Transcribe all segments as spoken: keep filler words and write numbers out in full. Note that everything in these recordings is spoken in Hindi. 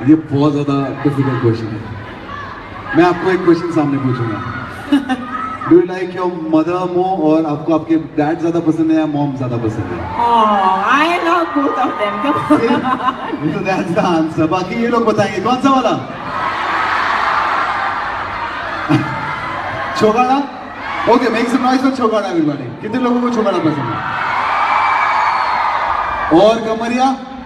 ये बहुत ज्यादा डिफिकल्ट क्वेश्चन है। मैं आपको एक क्वेश्चन सामने पूछूंगा। Do you like your mother more, और आपको आपके डैड ज्यादा पसंद है या मॉम ज्यादा पसंद है? Oh, I love both of them. So that's the answer. बाकी ये लोग बताएंगे कौन सा वाला? Chhogada? Okay, make some noise for Chhogada everybody. कितने लोगों को छोगाड़ा पसंद है? और कमरिया?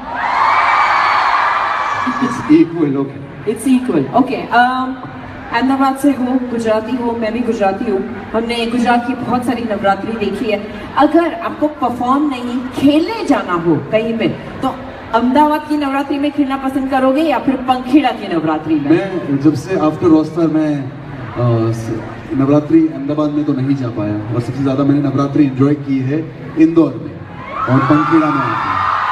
It's equal, okay. It's equal. Okay. Um, Ahmedabad से हूँ, गुजराती हूँ, मैं भी गुजराती हूँ। हमने गुजरात की बहुत सारी नवरात्रि देखी है। अगर आपको परफॉर्म नहीं, खेलने जाना हो कहीं पे, तो अहमदाबाद की नवरात्रि में खेलना पसंद करोगे या फिर पंखेड़ा की नवरात्रि में? मैं जब से आफ्टर रोस्टर में नवरात्रि अहमदाबाद में तो नहीं जा पाया, और सबसे ज्यादा मैंने नवरात्रि एंजॉय की है इंदौर में और पंखेड़ा में।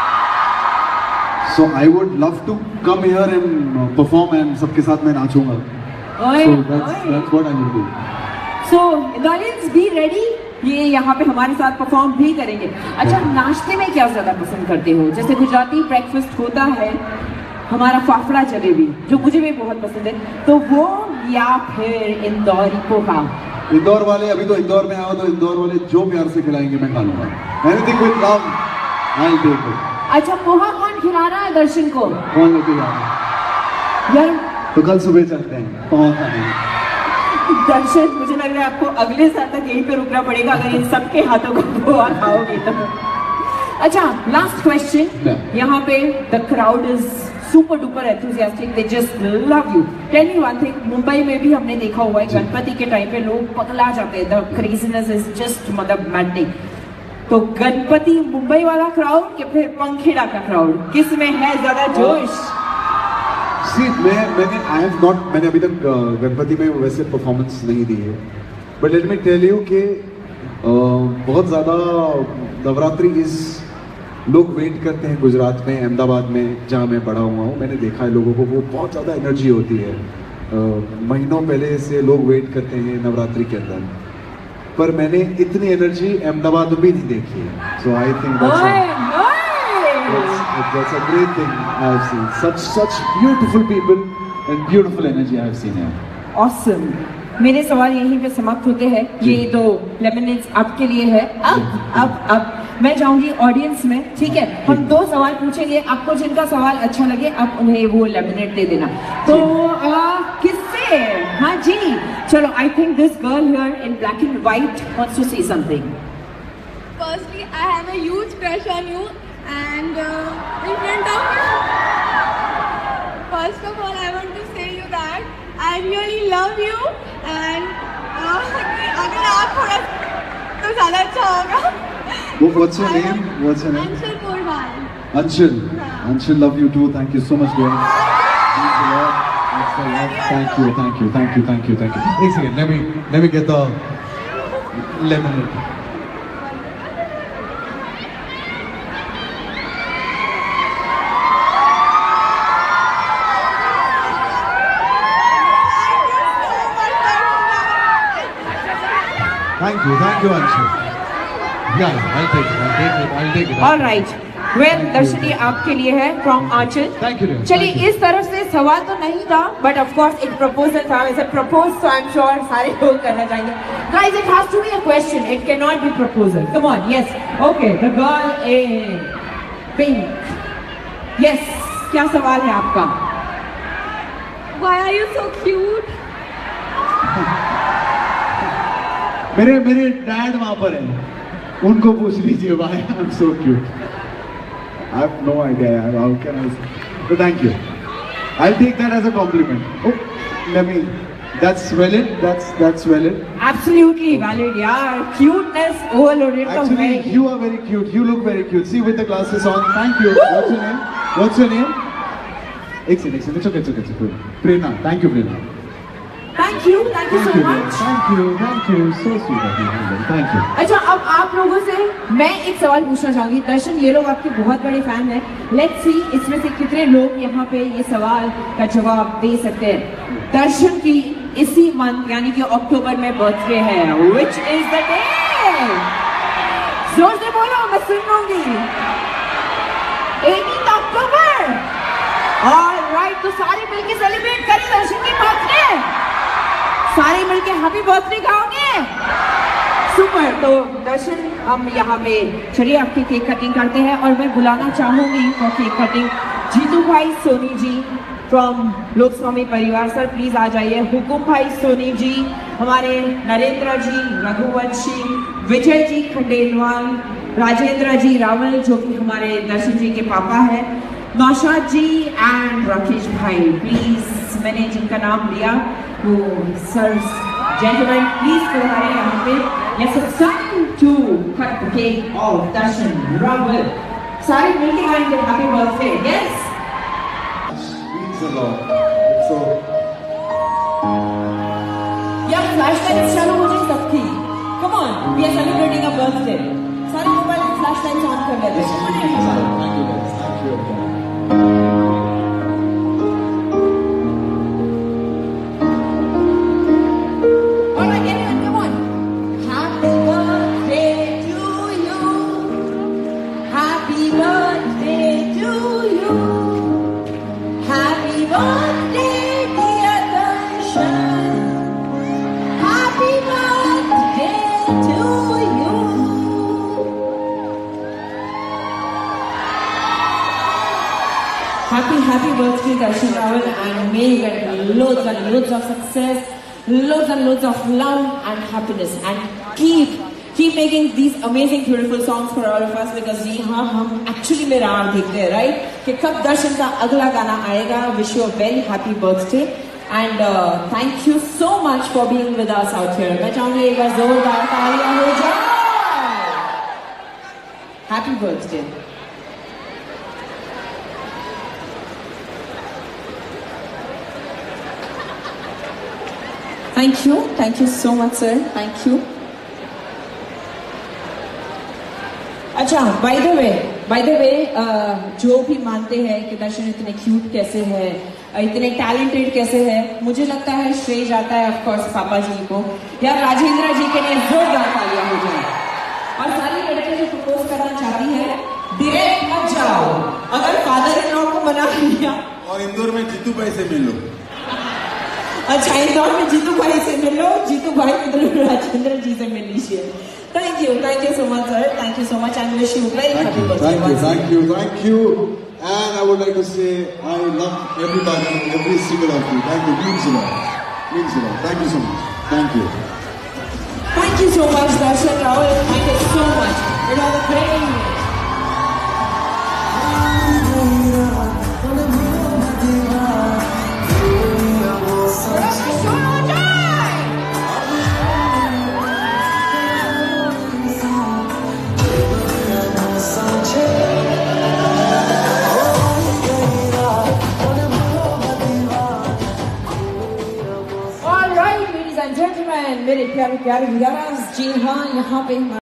So I would love to come here and perform, and सबके साथ मैं नाचूंगा। ओए, so that's, ओए। that's what I will do. So, Indorians, be ready. ये यहाँ पे हमारे साथ परफॉर्म भी करेंगे। अच्छा, नाश्ते में क्या ज्यादा पसंद करते हो? जैसे गुजराती ब्रेकफास्ट होता है हमारा फाफड़ा जलेबी, जो मुझे भी बहुत पसंद है, तो वो या फिर इंदौरी पोहा? इंदौर वाले, अभी तो इंदौर में आओ तो इंदौर वाले जो प्यार से खिलाएंगे मैं खा लूंगा। Anything with love, I'll take it. अच्छा, पोहा कौन खिला रहा है दर्शन को? कौन लेके जा रहा है? यार, तो कल सुबह चलते हैं पोहा खाने। दर्शन, मुझे लग रहा है आपको अगले साल तक यहीं पे रुकना पड़ेगा अगर इन सबके हाथों का पोहा खाओगे तो। अच्छा, लास्ट क्वेश्चन। यहाँ पे the crowd is super duper enthusiastic, they just love you. Tell me one thing, Mumbai में भी हमने देखा हुआ है गणपति के टाइम पे लोग पगला जाते हैं, द क्रेजीनेस इज जस्ट मतलब मैडनिंग। तो गणपति मुंबई वाला क्राउड कि फिर पंखेड़ा का क्राउड, किस में है ज्यादा जोश? See, मैं मैंने आई हैव नॉट मैंने अभी तक गणपति में वैसे परफॉर्मेंस नहीं दी है, but let me tell you कि बहुत ज़्यादा नवरात्रि इस लोग वेट करते हैं गुजरात में, अहमदाबाद में जहाँ मैं बड़ा हुआ हूँ। मैंने देखा है लोगों को, वो बहुत ज़्यादा एनर्जी होती है। uh, महीनों पहले से लोग वेट करते हैं नवरात्रि के अंदर, पर मैंने इतनी एनर्जी अहमदाबाद में भी नहीं देखी है। So I think That's, that's a great thing I have seen. Such such beautiful people and beautiful energy I have seen here. Awesome. मेरे सवाल यहीं पे समाप्त होते हैं। ये दो लेमनेड्स आपके लिए है। अब अब अब मैं जाऊंगी ऑडियंस में, ठीक है? हम दो सवाल पूछेंगे, आपको जिनका सवाल अच्छा लगे आप उन्हें वो लेमनेड दे देना। तो आ, किससे? हाँ जी, चलो। I think this girl here in black and white wants to say something. Firstly, I have a huge crush on you. And uh, in front of you, first of all, I want to say you that I really love you. And uh, अगर आप थोड़ा तो ज़्यादा अच्छा होगा। What's your name? What's your name? Anshul Porwal. Anshul. Anshul, love you too. Thank you so much, dear. Thanks a lot. Thanks a lot. Thank you, thank you, thank you, thank you, thank you. One second. Let me let me get the lemonade. Thank you, thank you, Anshul. Yeah, I'll take it, I'll take it, I'll take it. All right. Well, दर्शनी आपके लिए है from Aanchal. Thank you, dear. चलिए, इस तरफ से सवाल तो नहीं था, but of course एक proposal था। वैसे propose तो I'm sure सारे लोग करना चाहेंगे। Guys, it has to be a question. It cannot be proposal. Come on, yes. Okay, the girl in pink. Yes, क्या सवाल है आपका? Why are you so cute? मेरे मेरे डैड वहाँ पर हैं, उनको पूछ लीजिए why I'm so cute. I have no idea. How can I say? But thank you. I'll take that as a compliment. Oh, let me. That's valid. That's that's valid. Absolutely valid, yeah. Cuteness overloaded. Actually, you are very cute. You look very cute. See, with the glasses on. Thank you. What's your name? What's your name? एक सेकंड, एक second. It's okay, it's okay, it's okay. Prerna. Thank you, Prerna. Thank you, thank you so much. Thank you, thank you. So sweet of you. Thank you. अच्छा, अब आप लोगों से मैं एक सवाल पूछना चाहूंगी। दर्शन, ये लोग आपके बहुत बड़े फैन हैं। Let's see इसमें से कितने लोग यहाँ पे ये सवाल का जवाब दे सकते हैं। दर्शन की इसी मंथ यानी कि अक्टूबर में बर्थडे है। Which is the day? जोर से बोलो, मैं सुन लूंगी। अठारह अक्टूबर। ऑलराइट, तो सारे मिलके सेलिब्रेट करें दर्शन की बर्थडे, सारे मिलके हैप्पी बर्थडे गाओगे। सुपर। तो दर्शन हम यहाँ पे चलिए आपकी केक कटिंग करते हैं और मैं बुलाना चाहूंगी फॉर केक कटिंग जीतू भाई सोनी जी फ्रॉम लोकस्वामी परिवार। सर प्लीज आ जाइए। हुकुम भाई सोनी जी, हमारे नरेंद्र जी रघुवंशी, विजय जी खंडेलवाल, राजेंद्र जी रावल जो कि हमारे दर्शन जी के पापा हैं, नौशाद जी एंड राकेश भाई। प्लीज मैंने जिनका नाम लिया वो सर जेंटलमैन प्लीज बुलाए यहाँ पे। Yes, it's time to cut the cake of Darshan Raval. सारे मिलके गाएंगे happy birthday. Yes. Means a lot. So. यार फ्लैश लाइट्स चालू हो जाए सबकी। Come on, we are celebrating a birthday. सारे मोबाइल फ्लैश लाइट्स ऑन कर लेते हैं। Thank you guys. Thank you. Happy, happy birthday, Darshan Raval, and may you get loads and loads of success, loads and loads of love and happiness, and keep, keep making these amazing, beautiful songs for all of us, because जी हाँ हम actually में राह देखते हैं, right? कि कब दर्शन का अगला गाना आएगा। Wish you a very happy birthday, and uh, thank you so much for being with us out here. मैं चाहूँगी एक बार जोरदार तालियां हो जाए। Happy birthday. Thank you, thank you so much, sir. Thank you. अच्छा, by the way, by the way, uh, जो भी मानते हैं कि दर्शन इतने क्यूट कैसे है, इतने टैलेंटेड कैसे है, मुझे लगता है श्रेय जाता है ऑफ कोर्स पापा जी को या राजेंद्र जी के लिए जोरदार तालियां हो जाए। और सारी लड़कियां जो प्रपोज करना चाहती है डायरेक्ट मत जाओ, अगर फादर इन लॉ को मना लिया। और इंदौर में जीतू भाई से मिल लो। अच्छा, इंदौर में जीतू भाई से मिल लो, जीतू भाई इधर राजेंद्र जी से मिल लीजिए। Thank you, thank you so much, sir. Thank you so much, and wish you very happy birthday. Thank you, thank you, thank you. And I would like to say I love everybody, every single of you. Thank you, means a lot, means a lot. Thank you so much. Thank you. Thank you so much, Darshan Raval. Thank you so much. It was a great evening. मेरे प्यारे प्यारे व्यूअर्स, जी हाँ यहाँ पे